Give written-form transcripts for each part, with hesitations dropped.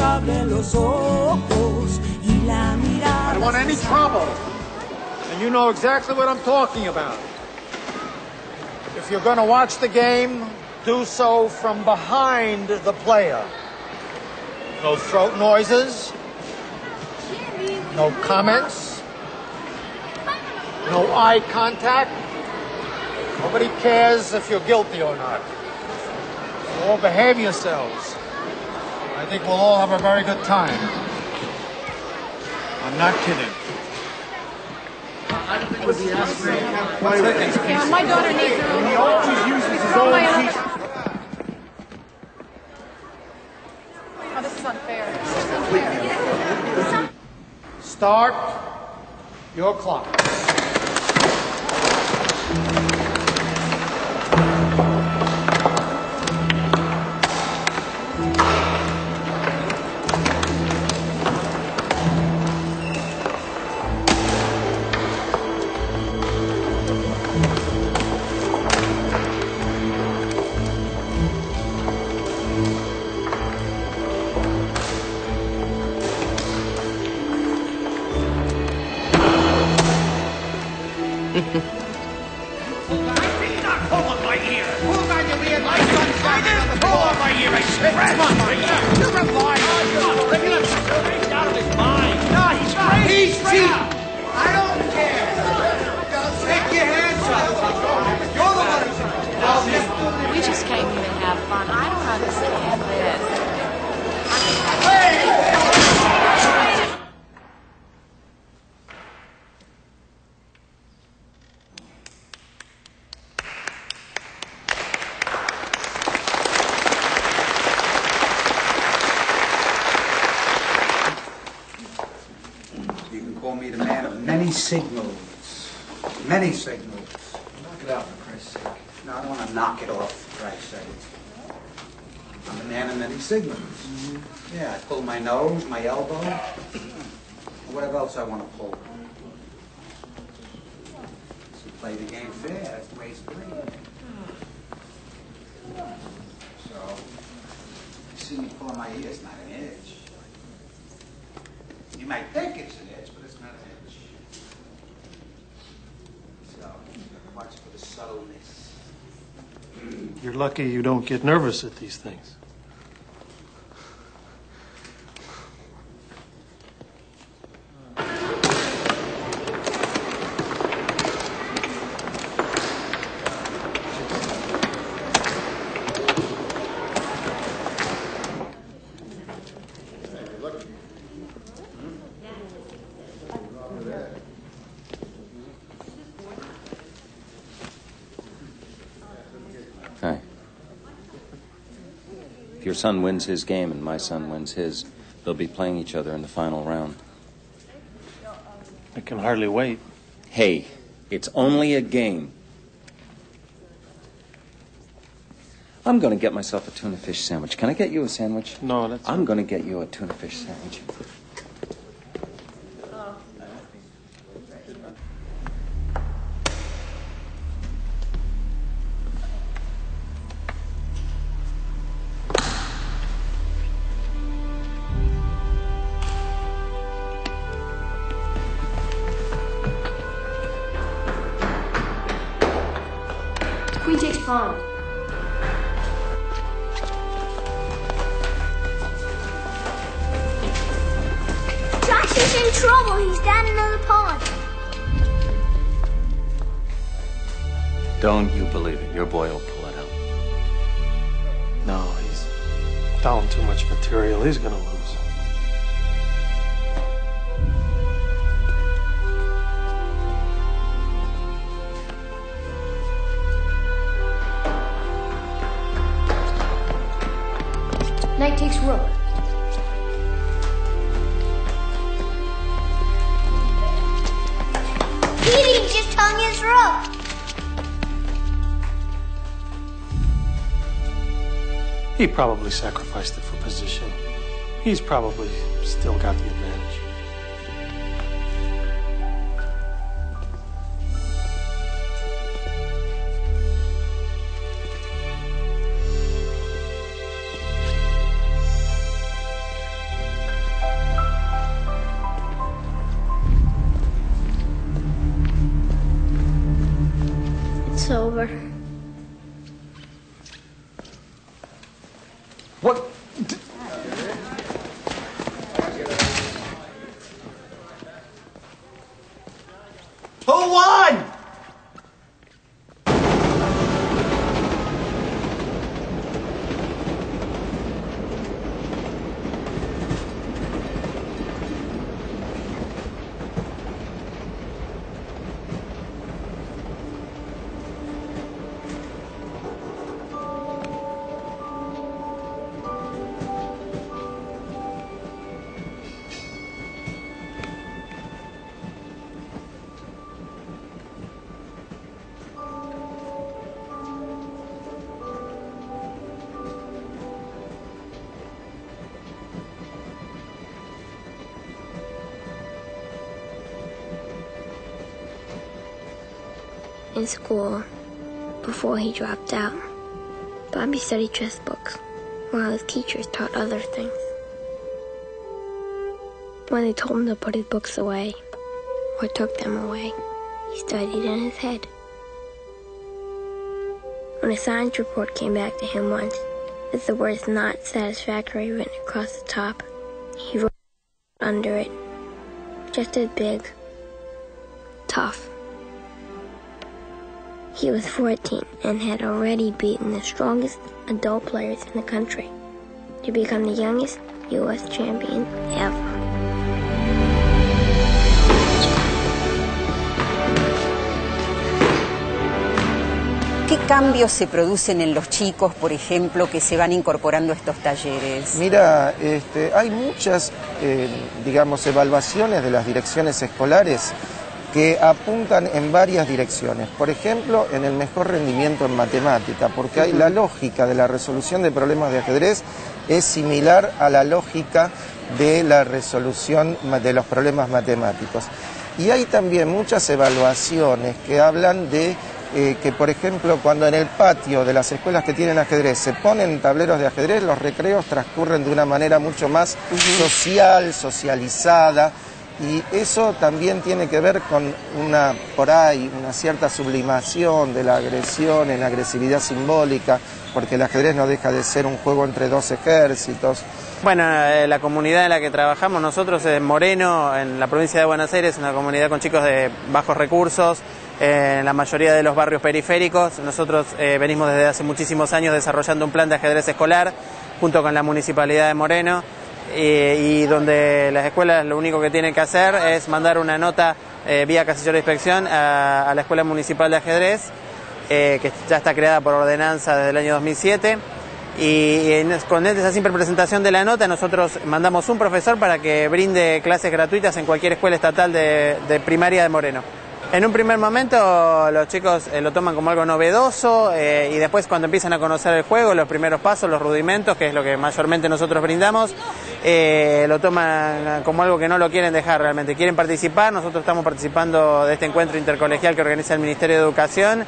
abre los ojos y la mirada. I don't want any trouble. And you know exactly what I'm talking about. If you're going to watch the game, do so from behind the player. No throat noises. No comments. No eye contact. Nobody cares if you're guilty or not. So all behave yourselves. I think we'll all have a very good time. I'm not kidding. Yeah, my daughter needs her own. He always uses his own t-shirt. Oh, this is unfair. This is unfair. Start your clock. We just came here to have fun. I don't understand this. You can call me the man of many signals. Many signals. Knock it out, for Christ's sake. No, I don't want to knock it off, for Christ's sake. I'm a man of many signals. Yeah, I pull my nose, my elbow, whatever else I want to pull. So play the game fair. That's the way it's played. So, you see me pulling my ear, it's not an itch. You might think it's an itch, but it's not an itch. So, watch for the subtleness. You're lucky you don't get nervous at these things. Hi. If your son wins his game and my son wins his, they'll be playing each other in the final round. I can hardly wait. Hey, it's only a game. I'm going to get myself a tuna fish sandwich. Can I get you a sandwich? No, that's... I'm going to get you a tuna fish sandwich. Queen takes pawn. Josh is in trouble. He's down another pawn. Don't you believe it. Your boy will pull it out. No, he's down too much material. He's gonna lose. Knight takes rook. Petey just hung his rook. He probably sacrificed it for position. He's probably still got the advantage. in school before he dropped out. Bobby studied chess books, while his teachers taught other things. When they told him to put his books away, or took them away, he studied in his head. When a science report came back to him once, with the words "not satisfactory" written across the top, he wrote under it, just as big, "tough." He was 14 and had already beaten the strongest adult players in the country to become the youngest U.S. champion ever. ¿Qué cambios se producen en los chicos, por ejemplo, que se van incorporando a estos talleres? Mira, hay muchas, digamos, evaluaciones de las direcciones escolares que apuntan en varias direcciones. Por ejemplo, en el mejor rendimiento en matemática, porque hay la lógica de la resolución de problemas de ajedrez es similar a la lógica de la resolución de los problemas matemáticos. Y hay también muchas evaluaciones que hablan de que, por ejemplo, cuando en el patio de las escuelas que tienen ajedrez se ponen tableros de ajedrez, los recreos transcurren de una manera mucho más social, socializada, y eso también tiene que ver con por ahí, una cierta sublimación de la agresión en agresividad simbólica, porque el ajedrez no deja de ser un juego entre dos ejércitos. Bueno, la comunidad en la que trabajamos nosotros es Moreno, en la provincia de Buenos Aires, una comunidad con chicos de bajos recursos, en la mayoría de los barrios periféricos. Nosotros venimos desde hace muchísimos años desarrollando un plan de ajedrez escolar junto con la Municipalidad de Moreno, y donde las escuelas lo único que tienen que hacer es mandar una nota vía casillero de inspección a la Escuela Municipal de Ajedrez, que ya está creada por ordenanza desde el año 2007. Y con esa simple presentación de la nota nosotros mandamos un profesor para que brinde clases gratuitas en cualquier escuela estatal de primaria de Moreno. En un primer momento los chicos lo toman como algo novedoso, y después cuando empiezan a conocer el juego, los primeros pasos, los rudimentos, que es lo que mayormente nosotros brindamos, lo toman como algo que no lo quieren dejar realmente, quieren participar. Nosotros estamos participando de este encuentro intercolegial que organiza el Ministerio de Educación,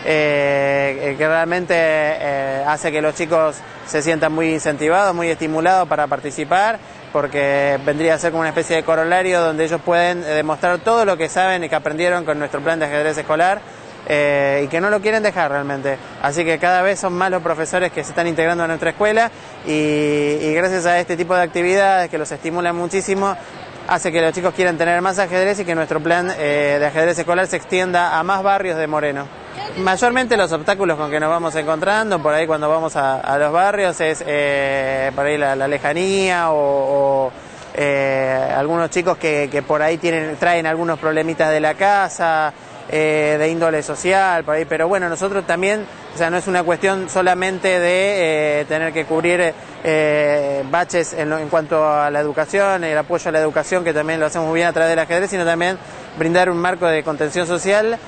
que realmente hace que los chicos se sientan muy incentivados, muy estimulados para participar, porque vendría a ser como una especie de corolario donde ellos pueden demostrar todo lo que saben y que aprendieron con nuestro plan de ajedrez escolar, y que no lo quieren dejar realmente. Así que cada vez son más los profesores que se están integrando a nuestra escuela, y gracias a este tipo de actividades que los estimulan muchísimo, hace que los chicos quieran tener más ajedrez y que nuestro plan de ajedrez escolar se extienda a más barrios de Moreno. Mayormente los obstáculos con que nos vamos encontrando por ahí cuando vamos a los barrios es por ahí la lejanía, o algunos chicos que por ahí traen algunos problemitas de la casa, de índole social, por ahí. Pero bueno, nosotros también, o sea, no es una cuestión solamente de tener que cubrir baches en cuanto a la educación, el apoyo a la educación, que también lo hacemos muy bien a través del ajedrez, sino también brindar un marco de contención social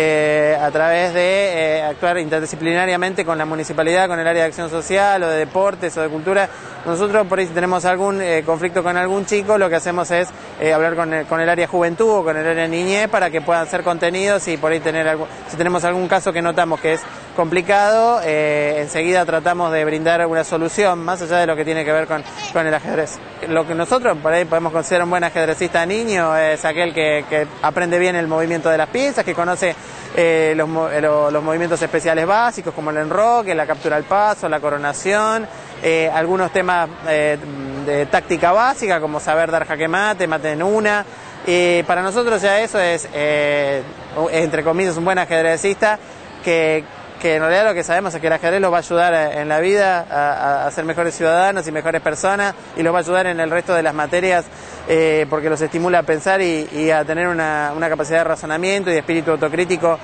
a través de actuar interdisciplinariamente con la municipalidad, con el área de acción social o de deportes o de cultura. Nosotros por ahí si tenemos algún conflicto con algún chico, lo que hacemos es hablar con el área juventud o con el área niñez para que puedan ser contenidos, y por ahí si tenemos algún caso que notamos que es complicado, enseguida tratamos de brindar una solución más allá de lo que tiene que ver con el ajedrez. Lo que nosotros por ahí podemos considerar un buen ajedrecista niño es aquel que aprende bien el movimiento de las piezas, que conoce los movimientos especiales básicos como el enroque, la captura al paso, la coronación, algunos temas de táctica básica como saber dar jaque mate, mate en una. Para nosotros ya eso es, entre comillas, un buen ajedrecista que en realidad lo que sabemos es que el ajedrez los va a ayudar en la vida a ser mejores ciudadanos y mejores personas, y los va a ayudar en el resto de las materias, porque los estimula a pensar y a tener una capacidad de razonamiento y de espíritu autocrítico,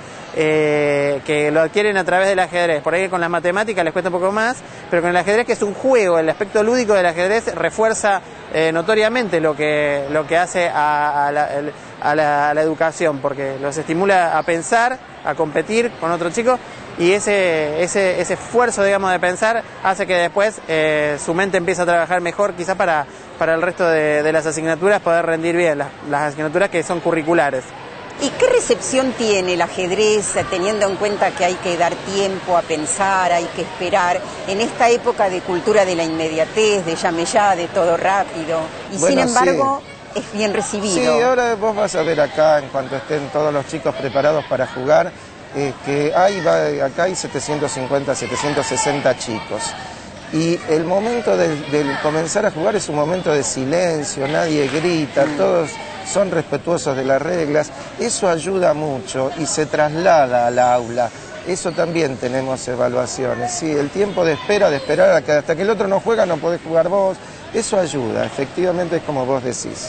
que lo adquieren a través del ajedrez. Por ahí con las matemáticas les cuesta un poco más, pero con el ajedrez, que es un juego, el aspecto lúdico del ajedrez refuerza notoriamente lo que hace a la educación, porque los estimula a pensar, a competir con otros chicos, y ese esfuerzo, digamos, de pensar hace que después su mente empiece a trabajar mejor, quizá para el resto de las asignaturas poder rendir bien, las asignaturas que son curriculares. ¿Y qué recepción tiene el ajedrez, teniendo en cuenta que hay que dar tiempo a pensar, hay que esperar, en esta época de cultura de la inmediatez, de llame ya, de todo rápido? Y bueno, sin embargo, sí, es bien recibido. Sí, ahora vos vas a ver acá, en cuanto estén todos los chicos preparados para jugar, que acá hay 750, 760 chicos. Y el momento del comenzar a jugar es un momento de silencio, nadie grita, todos son respetuosos de las reglas. Eso ayuda mucho y se traslada al aula. Eso también tenemos evaluaciones, ¿sí? El tiempo de esperar hasta que el otro no juega, no podés jugar vos. Eso ayuda, efectivamente es como vos decís.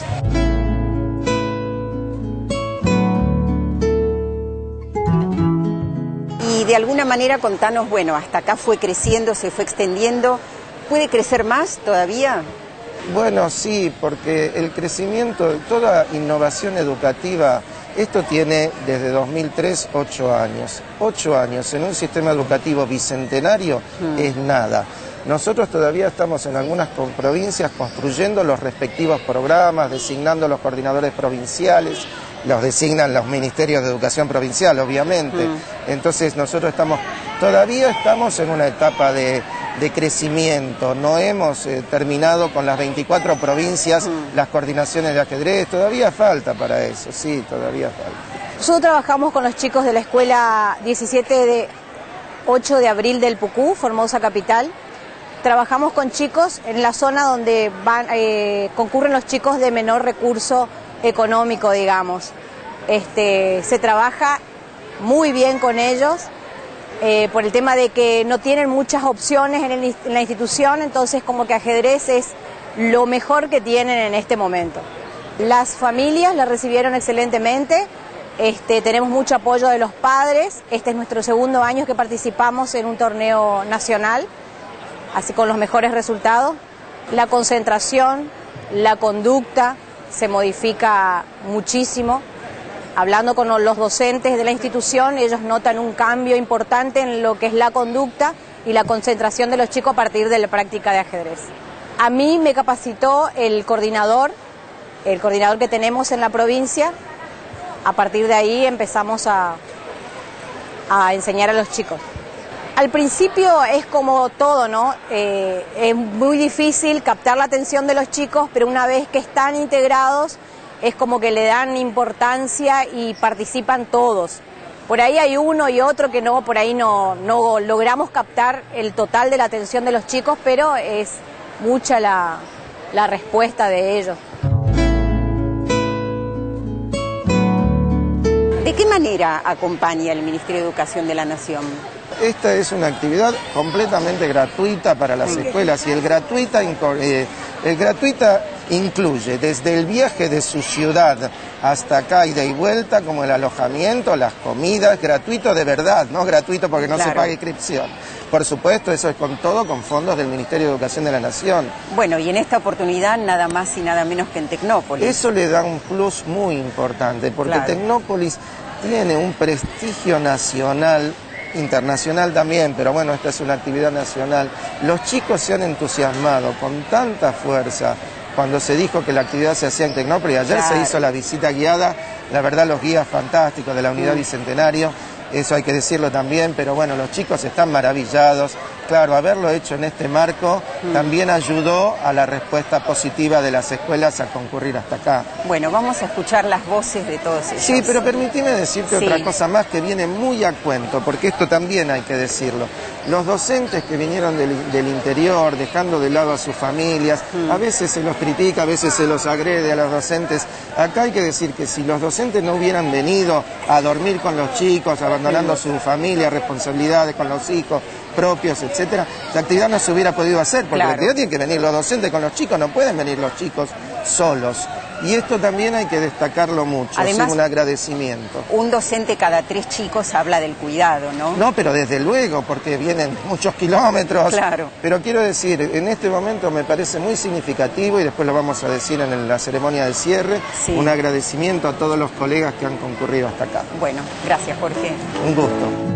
Y de alguna manera contanos, bueno, hasta acá fue creciendo, se fue extendiendo. ¿Puede crecer más todavía? Bueno, sí, porque el crecimiento, toda innovación educativa, esto tiene desde 2003 8 años. 8 años en un sistema educativo bicentenario es nada. Nosotros todavía estamos en algunas provincias construyendo los respectivos programas, designando los coordinadores provinciales, los designan los ministerios de educación provincial, obviamente. Entonces nosotros todavía estamos en una etapa de crecimiento, no hemos terminado con las 24 provincias, las coordinaciones de ajedrez, todavía falta para eso, sí, todavía falta. Nosotros trabajamos con los chicos de la escuela 8 de abril del Pucú, Formosa Capital. Trabajamos con chicos en la zona donde concurren los chicos de menor recurso económico, digamos. Se trabaja muy bien con ellos por el tema de que no tienen muchas opciones en la institución, entonces como que ajedrez es lo mejor que tienen en este momento. Las familias la recibieron excelentemente, tenemos mucho apoyo de los padres, este es nuestro segundo año que participamos en un torneo nacional, así con los mejores resultados. La concentración, la conducta se modifica muchísimo. Hablando con los docentes de la institución, ellos notan un cambio importante en lo que es la conducta y la concentración de los chicos a partir de la práctica de ajedrez. A mí me capacitó el coordinador que tenemos en la provincia. A partir de ahí empezamos a enseñar a los chicos. Al principio es como todo, ¿no? Es muy difícil captar la atención de los chicos, pero una vez que están integrados es como que le dan importancia y participan todos. Por ahí hay uno y otro que por ahí no logramos captar el total de la atención de los chicos, pero es mucha la respuesta de ellos. ¿De qué manera acompaña el Ministerio de Educación de la Nación? Esta es una actividad completamente gratuita para las escuelas y el gratuita incluye desde el viaje de su ciudad hasta acá, ida y vuelta, como el alojamiento, las comidas, gratuito de verdad, no gratuito porque no se paga inscripción. Por supuesto, eso es con fondos del Ministerio de Educación de la Nación. Bueno, y en esta oportunidad nada más y nada menos que en Tecnópolis. Eso le da un plus muy importante, porque Tecnópolis tiene un prestigio nacional, internacional también, pero bueno, esta es una actividad nacional. Los chicos se han entusiasmado con tanta fuerza cuando se dijo que la actividad se hacía en Tecnópolis. Ayer se hizo la visita guiada, la verdad los guías fantásticos de la Unidad Bicentenario, eso hay que decirlo también, pero bueno, los chicos están maravillados. Claro, haberlo hecho en este marco también ayudó a la respuesta positiva de las escuelas a concurrir hasta acá. Bueno, vamos a escuchar las voces de todos ellos. Sí, pero permíteme decirte otra cosa más que viene muy a cuento, porque esto también hay que decirlo. Los docentes que vinieron del interior, dejando de lado a sus familias, a veces se los critica, a veces se los agrede a los docentes. Acá hay que decir que si los docentes no hubieran venido a dormir con los chicos, abandonando su familia, responsabilidades con los hijos propios, etcétera, la actividad no se hubiera podido hacer, porque la actividad tiene que venir los docentes con los chicos, no pueden venir los chicos solos. Y esto también hay que destacarlo mucho, además, un agradecimiento. Un docente cada 3 chicos habla del cuidado, ¿no? No, pero desde luego, porque vienen muchos kilómetros. Claro. Pero quiero decir, en este momento me parece muy significativo, y después lo vamos a decir en la ceremonia de cierre, un agradecimiento a todos los colegas que han concurrido hasta acá. Bueno, gracias, Jorge. Un gusto.